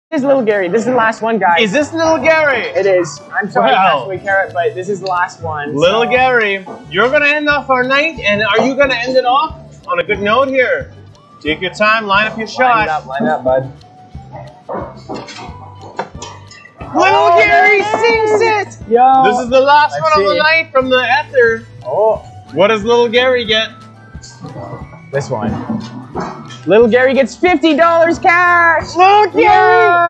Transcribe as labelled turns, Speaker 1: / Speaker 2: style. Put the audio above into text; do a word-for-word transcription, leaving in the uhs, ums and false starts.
Speaker 1: This is Little Gary. This is the last one, guys.
Speaker 2: Is this Little Gary?
Speaker 1: It is. I'm sorry,
Speaker 2: Wow.
Speaker 1: Castaway Carrot, but this is the last one.
Speaker 2: Little
Speaker 1: so.
Speaker 2: Gary, you're gonna end off our night, and are you gonna end it off on a good note here? Take your time, line up your shot.
Speaker 1: Line it up, line it up, bud.
Speaker 2: Little
Speaker 1: Oh,
Speaker 2: Gary
Speaker 1: there
Speaker 2: sinks
Speaker 1: it
Speaker 2: it!
Speaker 1: Yo.
Speaker 2: This is the last
Speaker 1: Let's
Speaker 2: one of the
Speaker 1: see.
Speaker 2: night from the ether.
Speaker 1: Oh,
Speaker 2: What does Little Gary get?
Speaker 1: this one. Little Gary gets fifty dollars cash.
Speaker 2: Little Gary!
Speaker 1: Yeah.